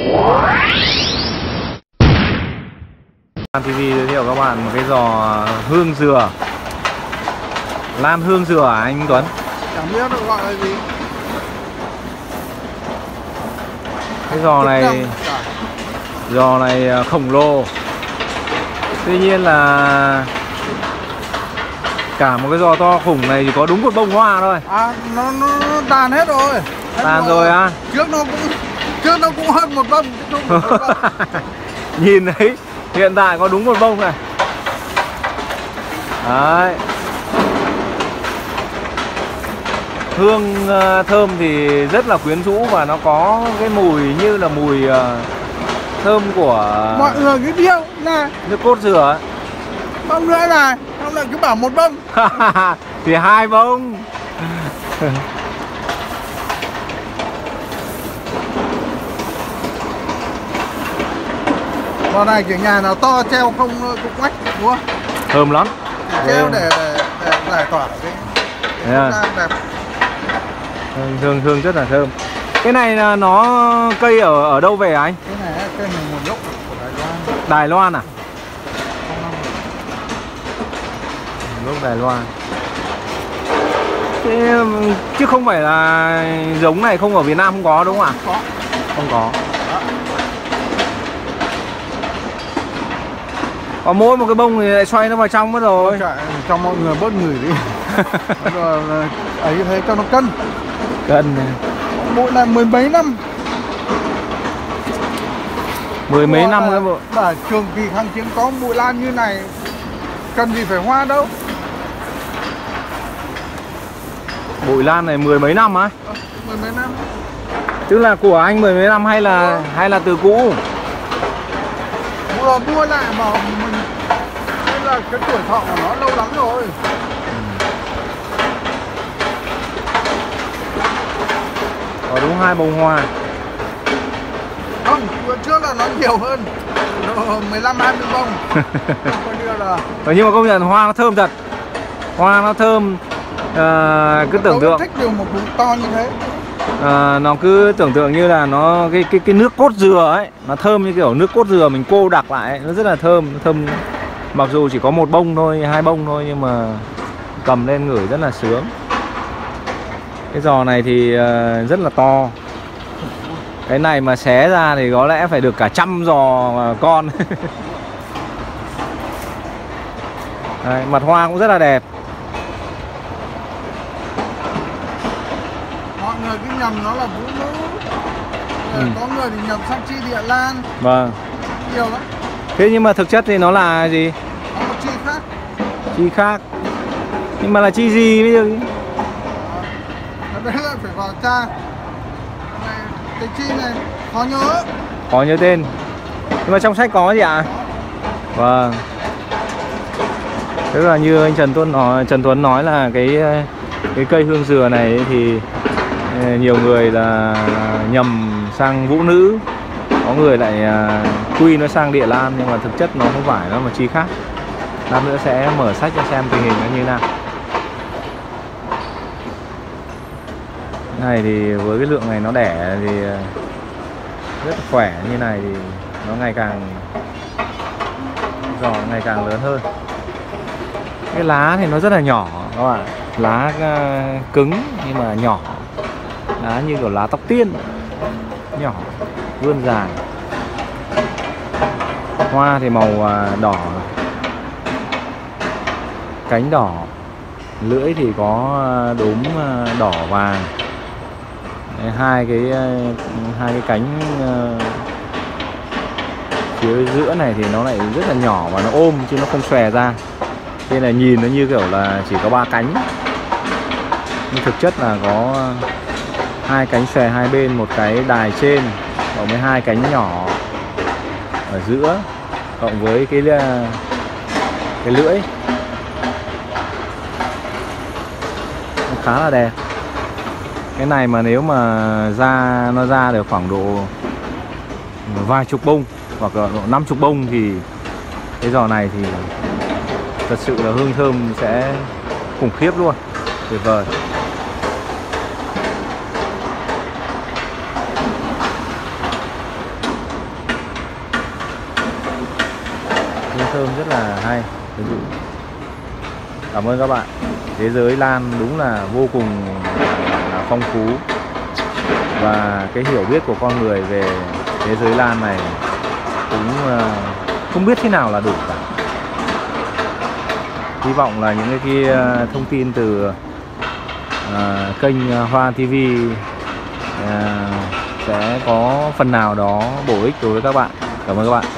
TV giới thiệu các bạn một cái giò hương dừa. Lan hương dừa à anh Tuấn? Chẳng biết nó gọi là gì. Cái giò này khổng lồ. Tuy nhiên là cả một cái giò to khủng này chỉ có đúng một bông hoa thôi. À, nó tàn hết rồi. Tàn rồi á? Trước nó cũng hơn một bông. Nhìn đấy, hiện tại có đúng một bông này. Đấy. Hương thơm thì rất là quyến rũ và nó có cái mùi như là mùi thơm của mọi người cứ điêu là nước cốt dừa. bông nữa này, không lại cứ bảo một bông. Thì hai bông. Con này kiểu nhà nào to treo không cũng quách đúng không? Thơm lắm. Treo để giải tỏa cái đẹp. Hương rất là thơm. Cái này là nó cây ở đâu về anh? Cái này cây này nguồn gốc của Đài Loan. Đài Loan à? Nguồn gốc Đài Loan. Thế, chứ không phải là giống này không ở Việt Nam không có đúng không ạ? Có. Không có. Có mỗi một cái bông thì lại xoay nó vào trong mất rồi. Cho mọi người bớt người đi. Rồi ấy thế cho nó cân. Cân. Bụi này mười mấy năm. Mười mấy năm cái bộ. Bà trường kỳ kháng chiến có bụi lan như này, cần gì phải hoa đâu. Bụi lan này mười mấy năm á? Mười mấy năm. Tức là của anh mười mấy năm hay là từ cũ? Vừa mua lại mà mình nên là cái tuổi thọ của nó lâu lắm rồi. Có đúng hai bông hoa. Không, bữa trước là nó nhiều hơn 15-20 bông. Coi như là... Nhưng mà công nhận hoa nó thơm thật. Hoa nó thơm. Cứ tưởng tượng thích điều một bụng to như thế. Nó cứ tưởng tượng như là nó cái nước cốt dừa ấy, nó thơm như kiểu nước cốt dừa mình cô đặc lại ấy. Nó rất là thơm, mặc dù chỉ có một bông thôi, hai bông thôi nhưng mà cầm lên ngửi rất là sướng. Cái giò này thì rất là to. Cái này mà xé ra thì có lẽ phải được cả 100 giò con. Đấy, mặt hoa cũng rất là đẹp. Mọi người cứ nhầm nó là vũ nữ. Có người thì nhầm sang chi địa lan. Vâng. Nhiều lắm. Thế nhưng mà thực chất thì nó là gì? Nó một chi khác. Chi khác. Nhưng mà là chi gì bây giờ? Đấy là phải vào tra. Cái chi này khó nhớ. Khó nhớ tên. Nhưng mà trong sách có gì ạ? Vâng. Tức là như anh Trần Tuấn nói là cái cây hương dừa này thì nhiều người là nhầm sang vũ nữ, có người lại quy nó sang địa lan, nhưng mà thực chất nó không phải, nó là chi khác. Lát nữa sẽ mở sách cho xem tình hình nó như nào. Này thì với cái lượng này nó đẻ thì rất khỏe, như này thì nó giò ngày càng lớn hơn. Cái lá thì nó rất là nhỏ các bạn, lá cứng nhưng mà nhỏ, lá như kiểu lá tóc tiên, nhỏ, vươn dài. Hoa thì màu đỏ, cánh đỏ, lưỡi thì có đốm đỏ vàng. Hai cái cánh phía giữa này thì nó lại rất là nhỏ và nó ôm chứ nó không xòe ra. Thế là nhìn nó như kiểu là chỉ có 3 cánh, nhưng thực chất là có 2 cánh xòe hai bên, một cái đài trên cộng với 2 cánh nhỏ ở giữa, cộng với cái lưỡi. Nó khá là đẹp. Cái này mà nếu mà nó ra được khoảng độ vài chục bông hoặc là độ 50 bông thì cái giò này thì thật sự là hương thơm sẽ khủng khiếp luôn, tuyệt vời. hương thơm rất là hay. Cảm ơn các bạn. Thế giới lan đúng là vô cùng là phong phú, và cái hiểu biết của con người về thế giới lan này cũng không biết thế nào là đủ cả. Hy vọng là những cái thông tin từ kênh Hoa TV sẽ có phần nào đó bổ ích đối với các bạn. Cảm ơn các bạn.